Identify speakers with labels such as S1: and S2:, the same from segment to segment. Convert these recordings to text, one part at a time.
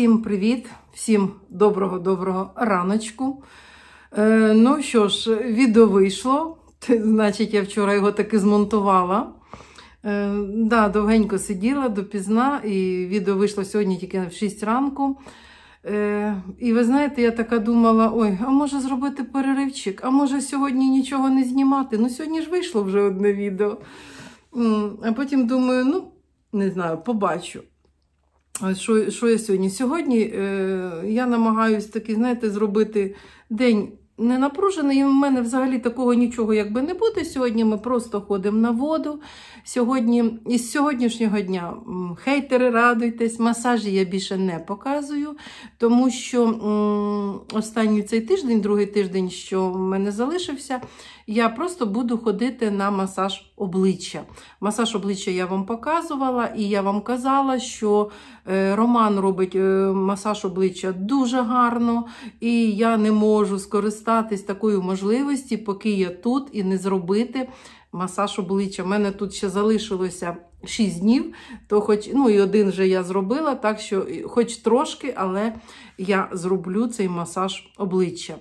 S1: Всім привіт, всім доброго раночку. Ну що ж, відео вийшло, значить я вчора його таки змонтувала. Да, довгенько сиділа, допізна, і відео вийшло сьогодні тільки в 6 ранку. І ви знаєте, я така думала, ой, а може зробити переривчик, а може сьогодні нічого не знімати? Ну сьогодні ж вийшло вже одне відео. А потім думаю, ну, не знаю, побачу. Що я сьогодні? Сьогодні я намагаюсь таки, знаєте, зробити день не напружений, і в мене взагалі такого нічого якби не буде. Сьогодні ми просто ходимо на воду. Сьогодні, із сьогоднішнього дня, хейтери, радуйтесь, масажі я більше не показую, тому що останній цей тиждень, другий тиждень, що в мене залишився, я просто буду ходити на масаж обличчя. Масаж обличчя я вам показувала, і я вам казала, що Роман робить масаж обличчя дуже гарно, і я не можу скористатись такою можливості, поки я тут, і не зробити масаж обличчя. У мене тут ще залишилося 6 днів, то хоч, ну і один вже я зробила, так що хоч трошки, але я зроблю цей масаж обличчя.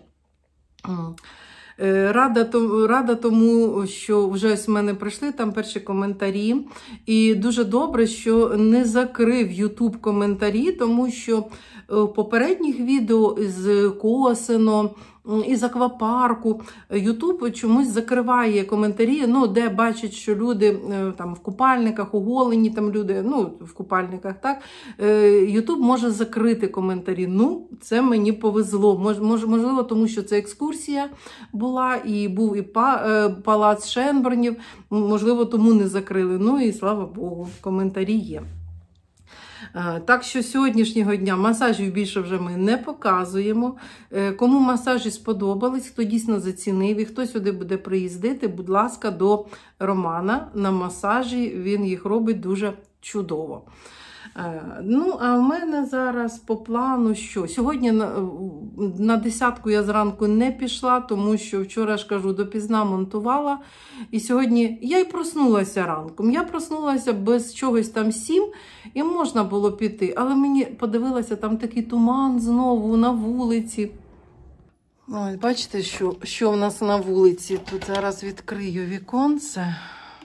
S1: Рада тому, що вже ось в мене прийшли там перші коментарі. І дуже добре, що не закрив YouTube коментарі, тому що в попередніх відео з Косино, із аквапарку YouTube чомусь закриває коментарі, ну, де бачать, що люди там в купальниках, оголені там люди, ну, в купальниках, так, YouTube може закрити коментарі. Ну, це мені повезло. Можливо, тому що це екскурсія була, і був і палац Шенбернів, можливо, тому не закрили. Ну, і слава Богу, коментарі є. Так що сьогоднішнього дня масажів більше вже ми не показуємо. Кому масажі сподобались, хто дійсно зацінив і хто сюди буде приїздити, будь ласка, до Романа на масажі, він їх робить дуже чудово. Ну, а в мене зараз по плану що? Сьогодні на 10-ку я зранку не пішла, тому що вчора, ж кажу, допізна монтувала. І сьогодні я й проснулася ранком. Я проснулася без чогось там 7, і можна було піти. Але мені подивилася, там такий туман знову на вулиці. Ось, бачите, що в нас на вулиці? Тут зараз відкрию віконце.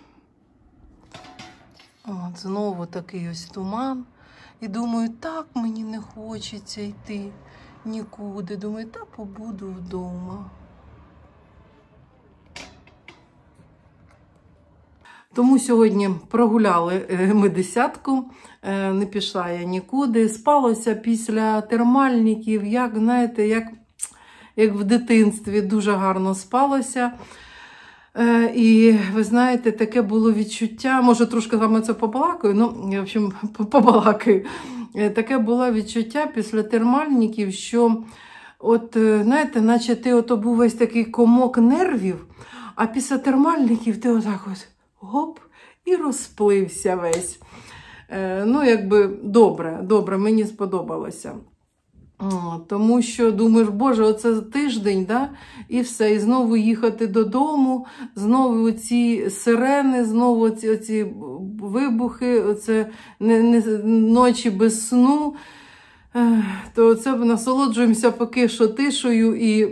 S1: От, знову такий ось туман. І думаю, так мені не хочеться йти нікуди. Думаю, та побуду вдома. Тому сьогодні прогуляли ми 10-ку, не пішла я нікуди. Спалося після термальників, як, знаєте, як в дитинстві, дуже гарно спалося. І, ви знаєте, таке було відчуття, може трошки з вами це побалакаю, ну, в общем, побалакаю. Таке було відчуття після термальників, що, от, знаєте, наче ти ото був весь такий комок нервів, а після термальників ти отак ось, гоп, і розплився весь. Ну, якби, добре, мені сподобалося. Тому що думаєш, боже, оце тиждень, да? І все, і знову їхати додому, знову ці сирени, знову оці вибухи, оце ночі без сну. То це насолоджуємося поки що тишою і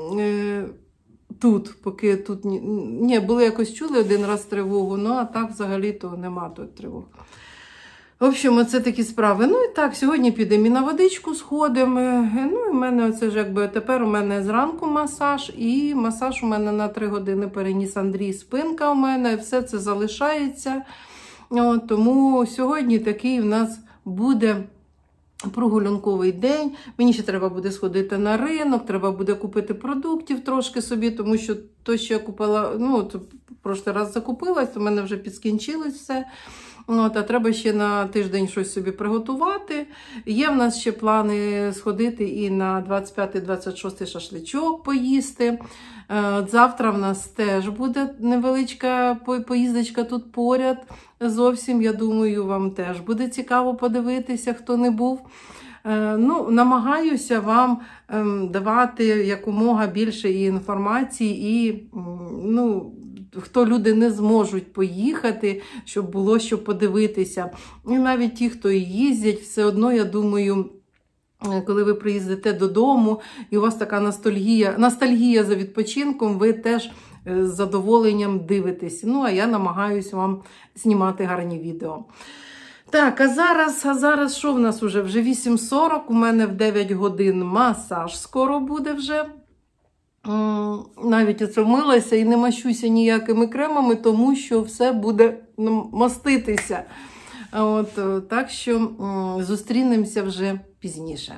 S1: тут, поки тут, ні, були якось чули один раз тривогу, ну а так взагалі-то нема тут тривог. В общем, оце такі справи. Ну і так, сьогодні підемо і на водичку сходимо. Ну і в мене оце ж якби тепер у мене зранку масаж, і масаж у мене на 3 години переніс Андрій, спинка у мене, все це залишається. От, тому сьогодні такий в нас буде прогулянковий день. Мені ще треба буде сходити на ринок, треба буде купити продуктів трошки собі, тому що то, що я купила, ну, от, прошлий раз закупилась, то в мене вже підскінчилось все. От, а треба ще на тиждень щось собі приготувати. Є в нас ще плани сходити і на 25-26 шашличок поїсти. Завтра в нас теж буде невеличка поїздочка тут поряд. Зовсім, я думаю, вам теж буде цікаво подивитися, хто не був. Ну, намагаюся вам давати якомога більше інформації і, ну, хто люди не зможуть поїхати, щоб було що подивитися. І навіть ті, хто і їздять, все одно, я думаю, коли ви приїздите додому, і у вас така ностальгія за відпочинком, ви теж з задоволенням дивитесь. Ну, а я намагаюся вам знімати гарні відео. Так, а зараз що в нас уже? Вже 8:40, у мене в 9 годин масаж скоро буде вже. Навіть оце вмилася і не мащуся ніякими кремами, тому що все буде маститися. Так що зустрінемося вже пізніше.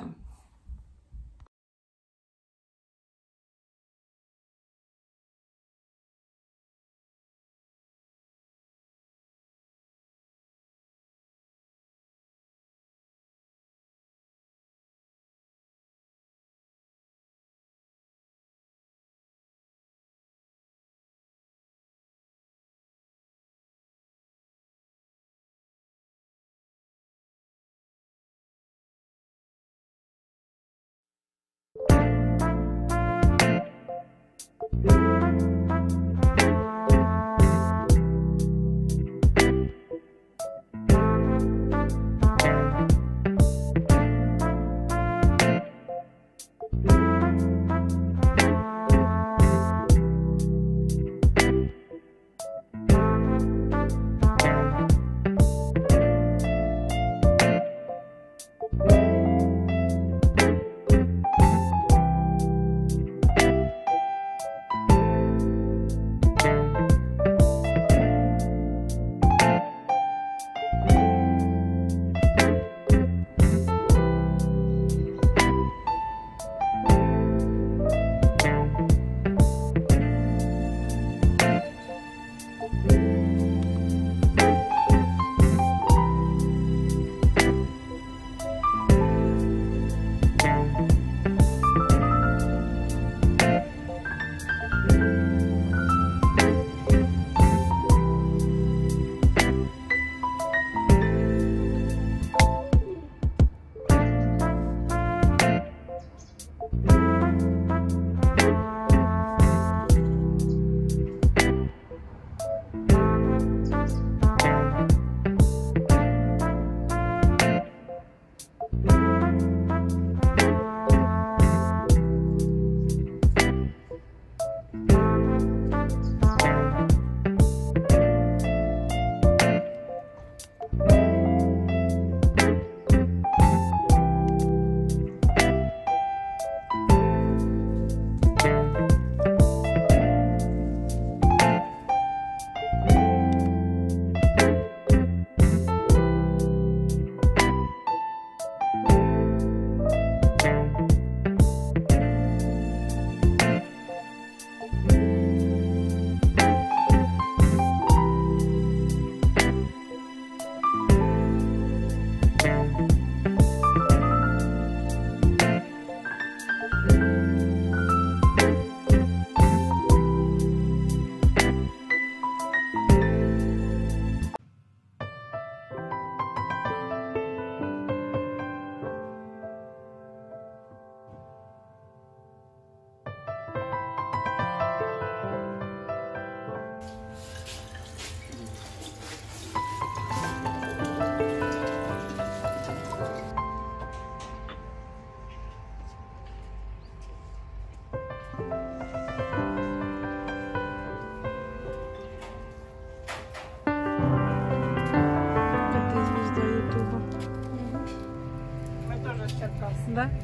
S1: Да?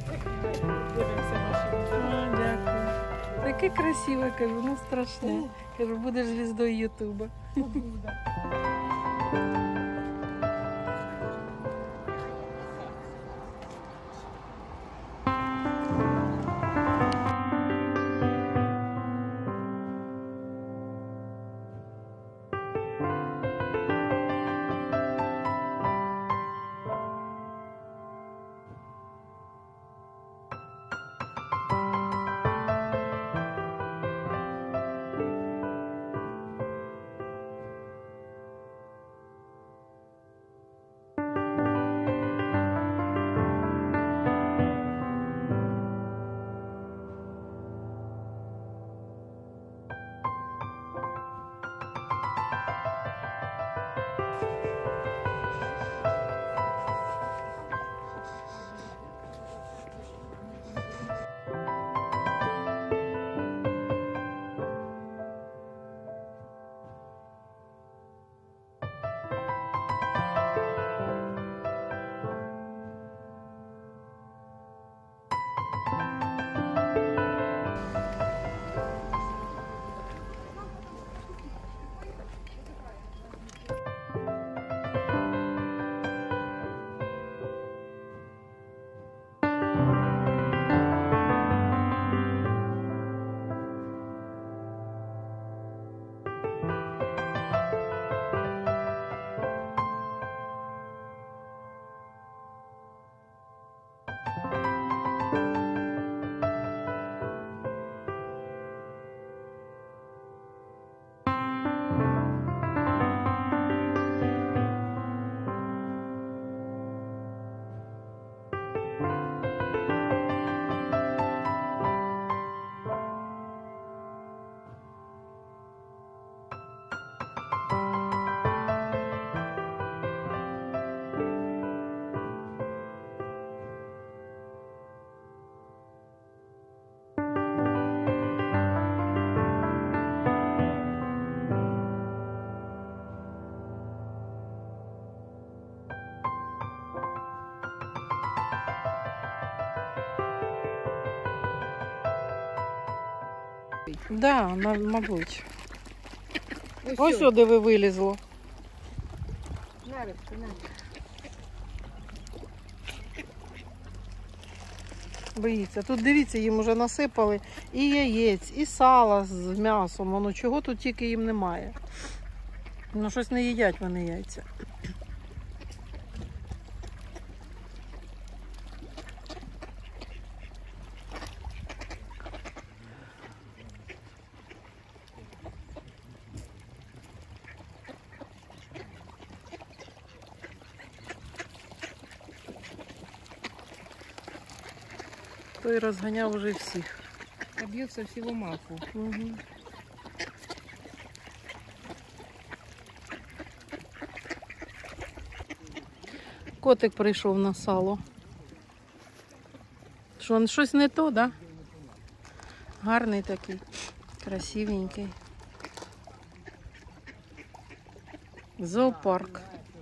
S1: Дякую. Таке красиве, кажу, ну страшне. Кажу, будеш звіздою Ютуба. Да, мабуть. Ось сюди ви вилізло. Боїться. Тут дивіться, їм вже насипали і яєць, і сала з м'ясом. Воно чого тут тільки їм немає. Ну щось не їдять вони яйця. Той розганяв вже всіх.
S2: Об'ється всього маку.
S1: Угу. Котик прийшов на сало. Що, щось не то, да? Гарний такий, красивенький. Зоопарк.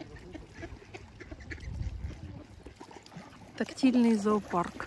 S1: Тактильний зоопарк.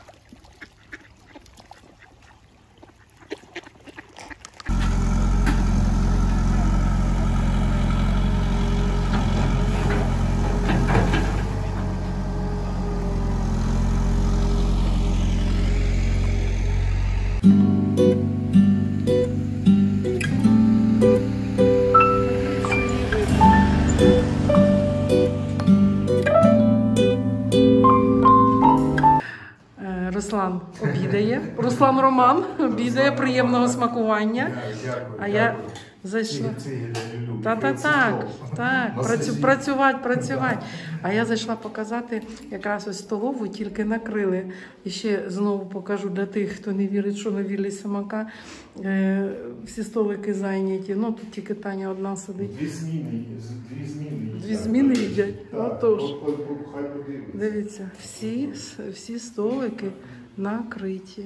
S1: Руслан обідає. Руслан Роман обідає, приємного смакування. А я зайшла. Так, працювати. А я зайшла показати якраз ось столову, тільки накрили. І ще знову покажу для тих, хто не вірить, що на віллі Самака всі столики зайняті. Ну, тут тільки Таня одна сидить. Дві зміни їдять. Отож. Дивіться, всі столики накриті.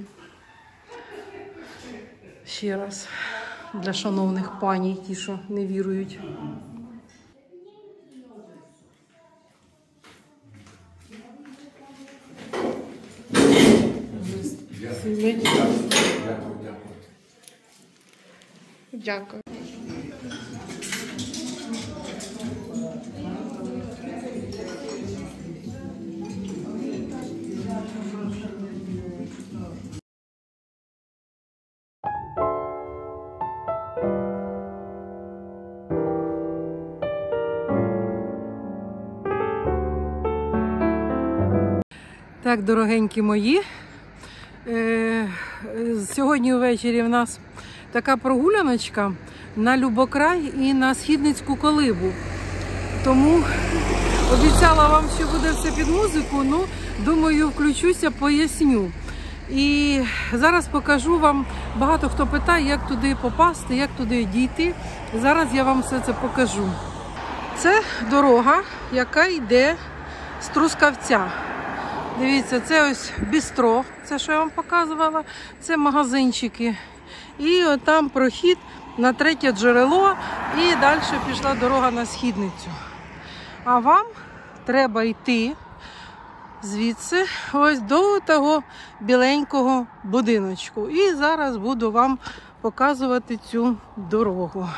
S1: Ще раз. Для шановних паній, ті, що не вірують. Дякую. Так, дорогенькі мої, сьогодні ввечері в нас така прогуляночка на Любокрай і на Східницьку колибу. Тому обіцяла вам, що буде все під музику, ну, думаю, включуся, поясню. І зараз покажу вам, багато хто питає, як туди попасти, як туди дійти. Зараз я вам все це покажу. Це дорога, яка йде з Трускавця. Дивіться, це ось бістро, це що я вам показувала, це магазинчики. І там прохід на Третє Джерело і далі пішла дорога на Східницю. А вам треба йти звідси ось до того біленького будиночку. І зараз буду вам показувати цю дорогу.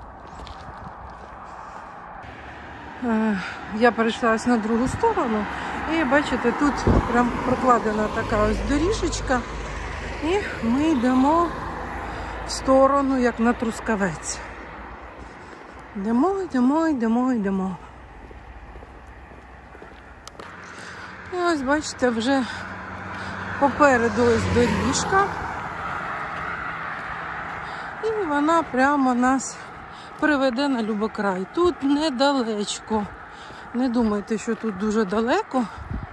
S1: Я перейшла ось на другу сторону. І бачите, тут прям прокладена така ось доріжечка. І ми йдемо в сторону, як на Трускавець. Йдемо. І ось, бачите, вже попереду ось доріжка. І вона прямо нас приведе на Любокрай. Тут недалечко. Не думайте, що тут дуже далеко.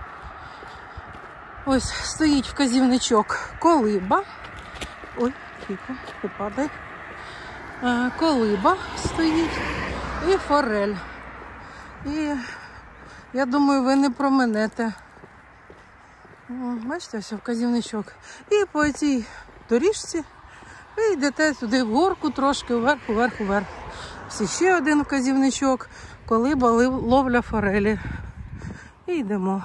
S1: Ось стоїть вказівничок колиба. Ой, тихо, не падай. Колиба стоїть і форель. І я думаю, ви не проминете. Бачите, ось вказівничок. І по цій доріжці ви йдете туди в горку, трошки вверх. Ось ще один вказівничок. Колиба, ловля форелі. І йдемо.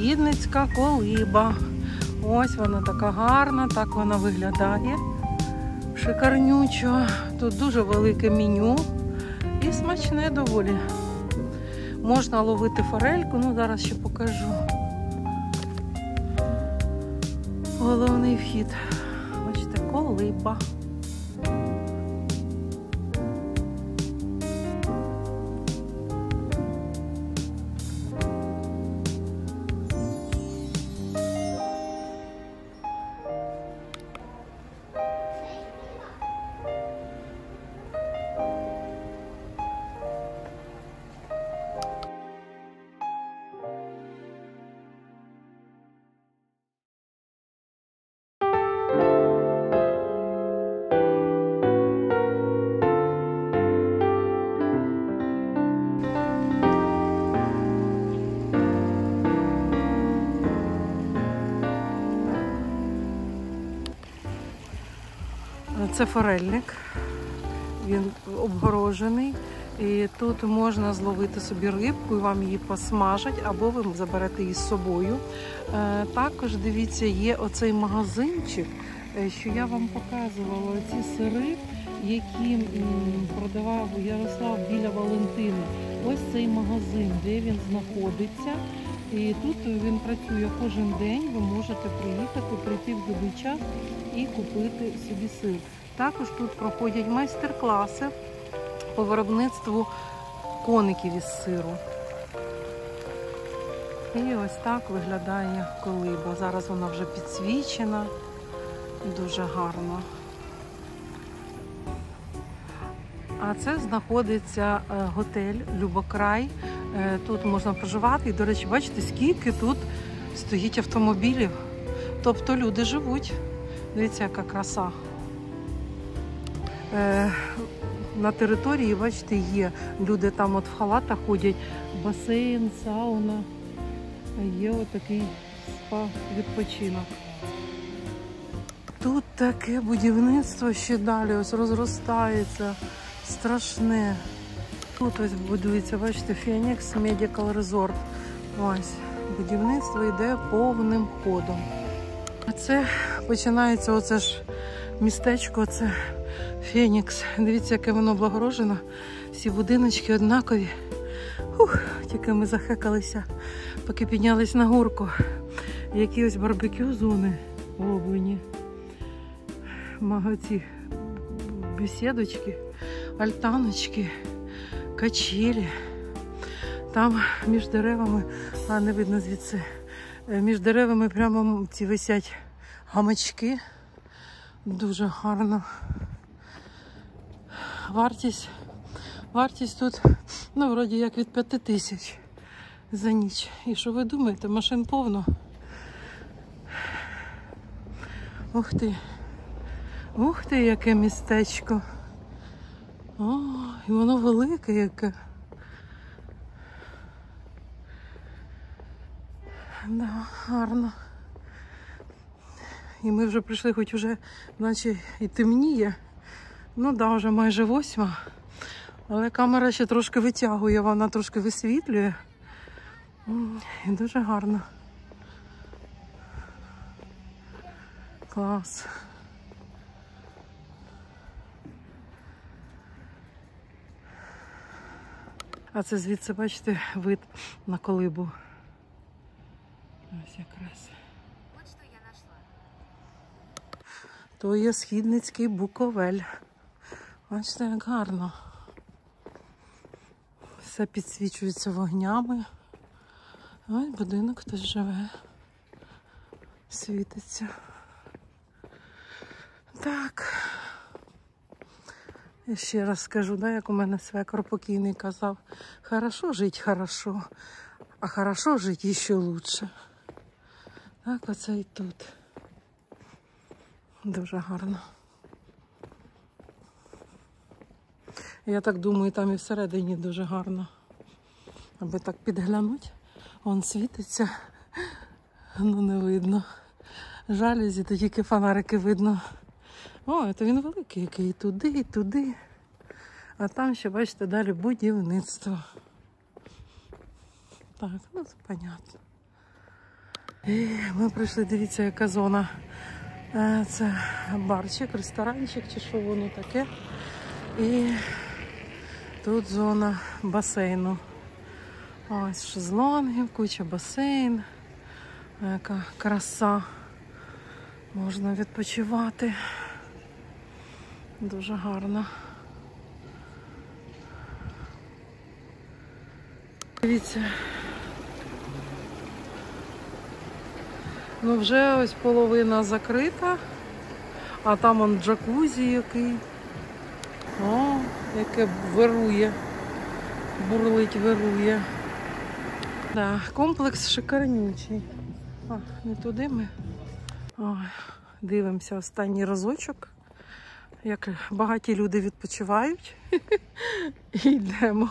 S1: Східницька колиба. Ось вона така гарна, так вона виглядає. Шикарнючо. Тут дуже велике меню і смачне доволі. Можна ловити форельку, ну зараз ще покажу. Головний вхід. Бачите, колиба. Це форельник, він обгорожений, і тут можна зловити собі рибку і вам її посмажать, або ви заберете її з собою. Також, дивіться, є оцей магазинчик, що я вам показувала, ці сири, які продавав Ярослав біля Валентини. Ось цей магазин, де він знаходиться. І тут він працює кожен день, ви можете приїхати, прийти в будь-який час і купити собі сир. Також тут проходять майстер-класи по виробництву коників із сиру. І ось так виглядає колиба. Зараз вона вже підсвічена, дуже гарно. А це знаходиться готель «Любокрай». Тут можна проживати. І, до речі, бачите, скільки тут стоїть автомобілів. Тобто люди живуть. Дивіться, яка краса. На території, бачите, є люди там от в халатах ходять, басейн, сауна. Є отакий спа-відпочинок. Тут таке будівництво ще далі ось розростається. Страшне. Тут ось будується, бачите, Phoenix Medical Resort. Ось, будівництво йде повним ходом. А це починається оце ж містечко, це Фенікс. Дивіться, яке воно облагорожено. Всі будиночки однакові. Тільки ми захекалися, поки піднялись на горку. Які ось барбекю зони зроблені. Ці бесідочки, альтаночки, качелі. Там між деревами, не видно звідси, між деревами прямо ці висять гамачки. Дуже гарно. Вартість тут, ну, вроді як від 5000 за ніч. І що ви думаєте, машин повно. Ух ти. Ух ти, яке містечко. О, і воно велике яке. Да, гарно. І ми вже прийшли, хоч вже наче і темніє. Ну да, вже майже 8. Але камера ще трошки витягує, вона трошки висвітлює. І дуже гарно. Клас. А це звідси, бачите, вид на колибу. Ось якраз.
S2: От що я знайшла.
S1: То є Східницький Буковель. Бачите, як гарно. Все підсвічується вогнями. Ось будинок хтось живе. Світиться. Так. Я ще раз скажу, да, як у мене свекор покійний казав. Хорошо жить хорошо, а хорошо жить ще лучше. Так, оце і тут. Дуже гарно. Я так думаю, там і всередині дуже гарно. Аби так підглянуть. Вон світиться. Ну не видно. Жалюзі, то тільки фонарики видно. О, це він великий який. І туди, і туди. А там ще, бачите, далі будівництво. Так, ну це понятно. І ми прийшли, дивіться, яка зона. Це барчик, ресторанчик, чи що воно таке. І тут зона басейну. Ось шезлонгів, куча басейн. Яка краса. Можна відпочивати. Дуже гарно. Дивіться. Ну вже ось половина закрита, а там он джакузі який. О, яке вирує, бурлить, вирує. Да, комплекс шикарнючий. А, не туди ми. Ой, дивимося останній разочок, як багаті люди відпочивають. І йдемо.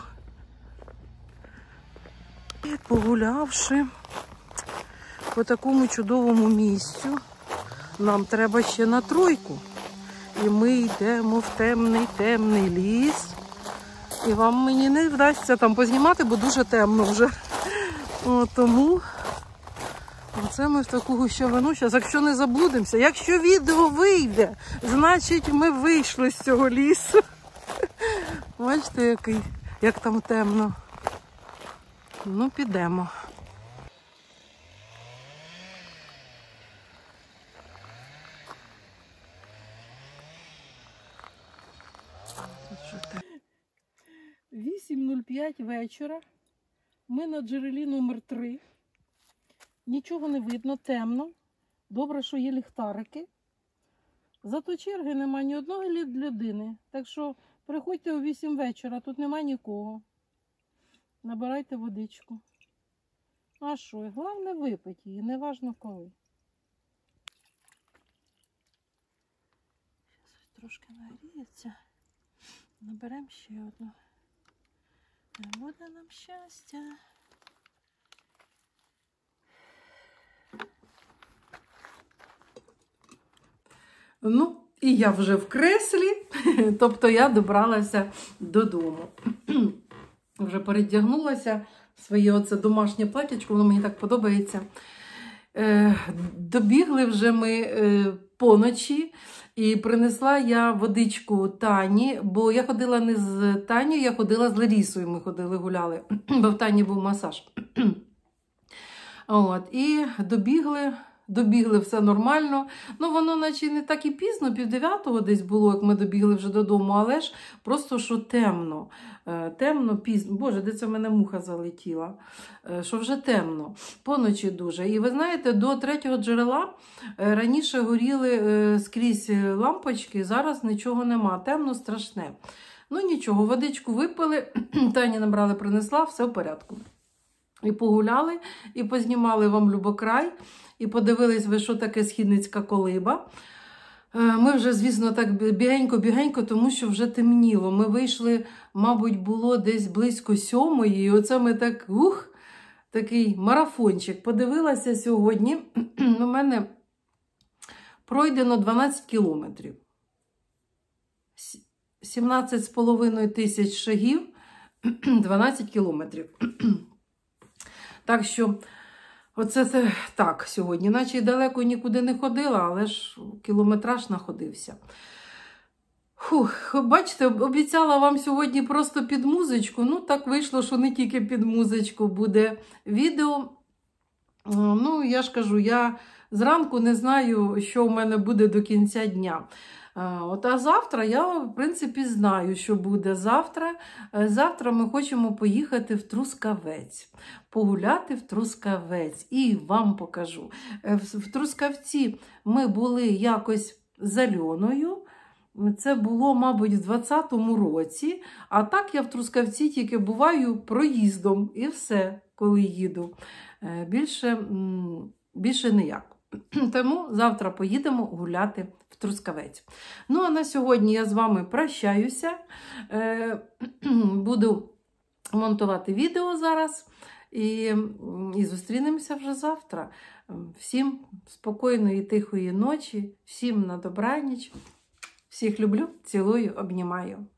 S1: І погулявши по такому чудовому місцю, нам треба ще на тройку. І ми йдемо в темний ліс. І вам мені не вдасться там познімати, бо дуже темно вже. О, тому оце ми в таку гущавину зараз, якщо не заблудимося. Якщо відео вийде, значить ми вийшли з цього лісу. Бачите, як там темно. Ну, підемо. – 8:05 вечора. Ми на джерелі номер 3. Нічого не видно, темно. Добре, що є ліхтарики. Зато черги нема ні одної людини. Так що приходьте о 8 вечора, тут нема нікого. Набирайте водичку. А що? Головне випити її, неважно коли. Зараз трошки нагріється. Наберемо ще одну. Буде нам щастя. Ну, і я вже в креслі, тобто я добралася додому. Вже передягнулася своє оце домашнє платячко, воно мені так подобається. Добігли вже ми поночі, і принесла я водичку Тані, бо я ходила не з Таню, я ходила з Ларісою, ми ходили, гуляли, бо в Тані був масаж. От, і добігли, все нормально. Ну, воно наче не так і пізно, 8:30 десь було, як ми добігли вже додому, але ж просто, що темно. Темно, пізно. Боже, де це в мене муха залетіла? Що вже темно. Поночі дуже. І ви знаєте, до 3-го джерела раніше горіли скрізь лампочки, зараз нічого нема. Темно, страшне. Ну, нічого, водичку випили, Тані набрали, принесла, все в порядку. І погуляли, і познімали вам Любокрай, і подивились ви, що таке Східницька колиба. Ми вже, звісно, так бігенько, тому що вже темніло. Ми вийшли, мабуть, було десь близько 7-ї, і оце ми так, такий марафончик. Подивилася сьогодні, у мене пройдено 12 кілометрів. 17,5 тисяч шагів, 12 кілометрів. Так що, оце це так сьогодні. Наче далеко нікуди не ходила, але ж кілометраж находився. Бачите, обіцяла вам сьогодні просто під музичку. Ну, так вийшло, що не тільки під музичку буде відео. Ну, я ж кажу, я зранку не знаю, що в мене буде до кінця дня. А завтра я, в принципі, знаю, що буде завтра. Завтра ми хочемо поїхати в Трускавець, погуляти в Трускавець. І вам покажу. В Трускавці ми були якось з Альоною. Це було, мабуть, в 20-му році. А так я в Трускавці тільки буваю проїздом. І все, коли їду. Більше ніяк. Тому завтра поїдемо гуляти в Трускавець. Ну, а на сьогодні я з вами прощаюся. Буду монтувати відео зараз. І зустрінемося вже завтра. Всім спокійної, тихої ночі. Всім на добраніч. Всіх люблю, цілую, обнімаю.